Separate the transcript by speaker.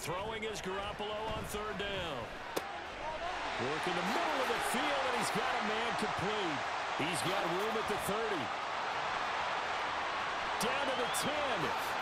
Speaker 1: Throwing is Garoppolo on third down. Working the middle of the field, and he's got a man complete. He's got room at the 30. Down to the 10.